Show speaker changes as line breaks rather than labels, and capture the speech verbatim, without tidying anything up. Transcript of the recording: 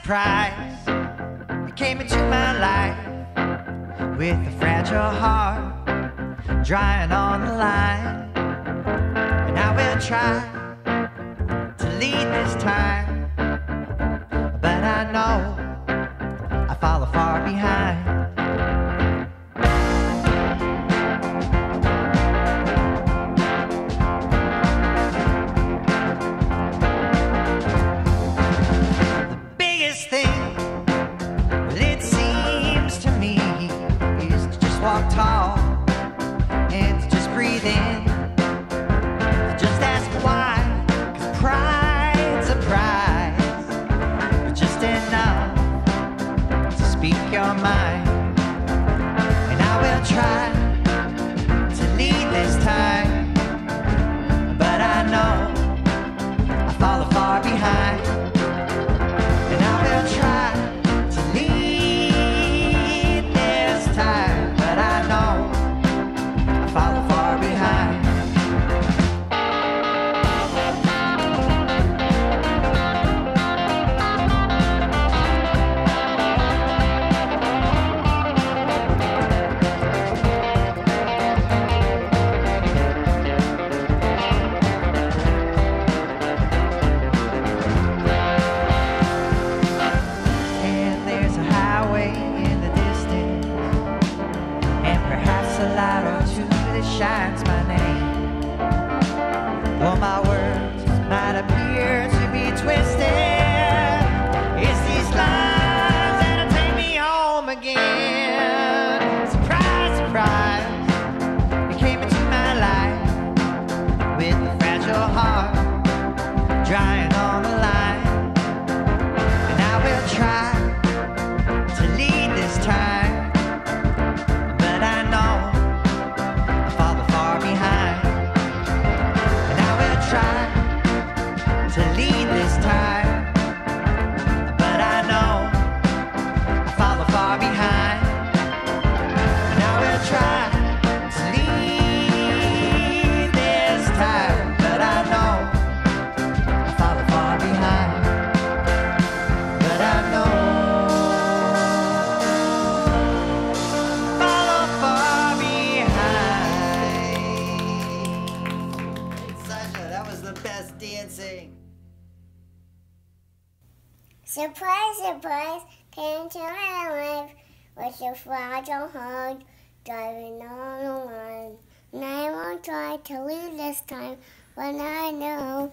surprise, you came into my life with a fragile heart, drying on the line. And I will try to lead this time, but I know I follow far behind. Walk tall and to just breathe in, to just ask why, 'cause pride's a prize, but just enough to speak your mind. And I will try to lead this time, but I know I follow far behind. And I will try to lead this time, but I know I follow far behind. And there's a highway in the distance, and perhaps a light or two that shines my name. Though my words might appear to be twisted, it's these lines that'll take me home again. Surprise, surprise, you came into my life with a fragile heart, drying on the line. And I will try to lead this time, but I know I follow far behind. And I will try to lead this time, but I know I follow far behind. And I will try to lead this time, but I know I follow far behind. But I know follow far behind. Sasha, that was the best dancing.
Surprise, surprise, came to my life with a fragile heart, driving on the line. And I won't try to leave this time, but I know